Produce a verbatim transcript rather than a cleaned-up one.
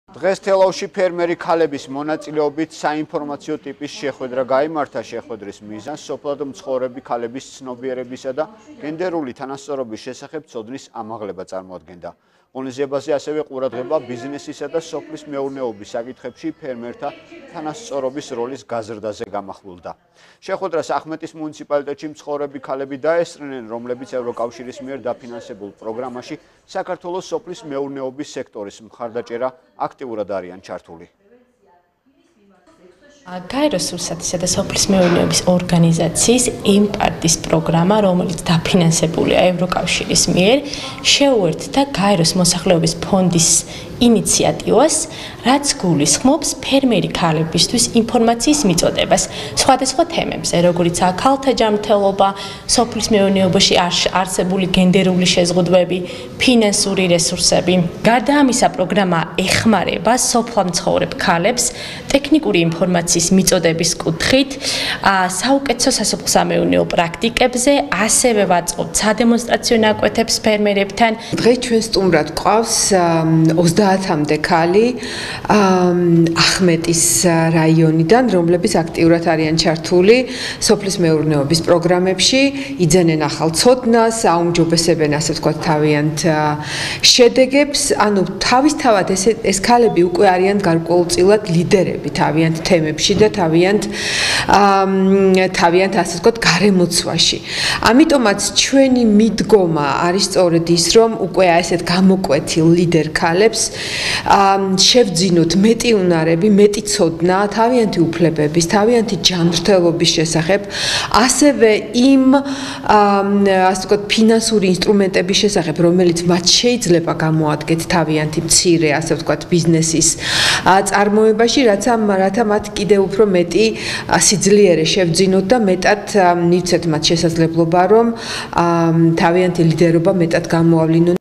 დღეს თელავში ფერმერი ქალების მონაწილეობით საინფორმაციო ტიპის შეხვედრა გაიმართა. შეხვედრის მიზანს სოფლად მცხოვრები ქალების ცნობიერებისა და გენდერული თანასწორობის შესახებ ცოდნის ამაღლება წარმოადგენდა. ღონისძიებაზე ასევე ყურადღება ბიზნესისა და სოფლის მეურნეობის საკითხებში ფერმერთა თანასწორობის როლის გაზრდაზე გამახვილდა. შეხვედრას ახმეტის მუნიციპალიტეტში მცხოვრები ქალები დაესწრნენ, რომლებიც ევროკავშირის მიერ დაფინანსებულ პროგრამაში საქართველოს სოფლის მეურნეობის სექტორის მხარდაჭერა აქტიურად არიან ჩართული. გაეროს სურსათისა და სოფლის მეურნეობის ორგანიზაციის ემპარტის პროგრამა, რომელიც დაფინანსებულია ევროკავშირის მიერ, შეუერთდა გაეროს მოსახლეობის ფონდის ინიციატივას, რაც გულისხმობს ფერმერი ქალებისთვის ინფორმაციის მიწოდებას სხვადასხვა თემებზე, როგორიცაა ქალთა ჯანმრთელობა, სოფლის მეურნეობაში არსებული გენდერული შეზღუდვები, ფინანსური რესურსები. გარდა ამისა, პროგრამა ეხმარება სოფლამცხოვრებ ქალებს ტექნიკური ინფორმაციის მიწოდების კუთხით, საუკეთესო სასოფლო-სამეურნეო პრაქტიკებზე, ასევე ვაწყობთ სადემონსტრაციო ნაკვეთებს ფერმერებთან. დღეს ჩვენ სტუმრად გვყავს ოცდაათამდე ქალი ახმეტის რაიონიდან, რომლებიც აქტიურად არიან ჩართული სოფლის მეურნეობის პროგრამებში, იძენენ ახალ ცოდნას, აუმჯობესებენ ასე ვთქვათ თავიანთ შედეგებს. ანუ თავისთავად ეს ეს ქალები უკვე არიან გარკვეულწილად ლიდერები თავიანთ თემებში და თავიანთ თავიანთ ასე ვთქვათ გარემოცვაში. ამიტომაც ჩვენი მიდგომა არის სწორედ ის, რომ უკვე ასეთ გამოკვეთილ ლიდერ ქალებს შევძინოთ მეტი უნარები, მეტი ცოდნა თავიანთი უფლებების, თავიანთი ჯანმრთელობის შესახებ, ასევე იმ ასე ვთქვათ ფინანსური ინსტრუმენტების შესახებ, რომელიც მათ შეიძლება გამოადგეთ თავიანთი მცირე ასე ვთქვათ ბიზნესის წარმოებაში, რაც რათა მათ კიდევ უფრო მეტი სიძლიერე შევძინოთ და მეტად მივცეთ მათ შესაძლებლობა, რომ თავიანთი ლიდერობა მეტად გამოავლინონ.